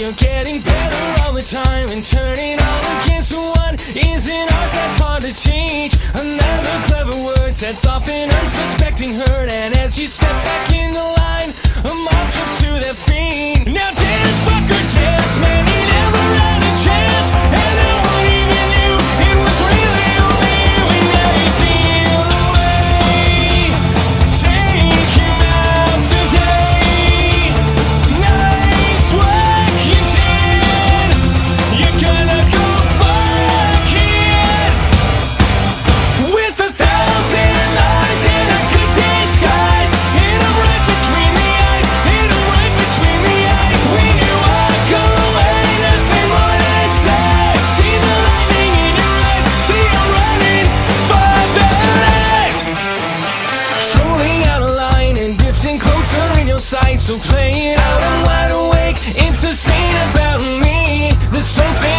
you're getting better all the time, and turning all against one is an art that's hard to teach. Another clever word sets off an unsuspecting herd, and as you step back in the line, a mob jumps to their feet. Now dance, fucker, dance, man, he never had a chance, and no one even knew it was really only you. And now you steal away, take him out today. Nice work you did, you're gonna go far, kid. With 1,000 lies in a good disguise, hit him right between the eyes, hit him right between the eyes. When you walk away, nothing more to say. See the lightning in your eyes, see him running for their lives. Strolling out of line and drifting closer in your sight, so play it out, I'm wide awake. It's a scene about me. There's something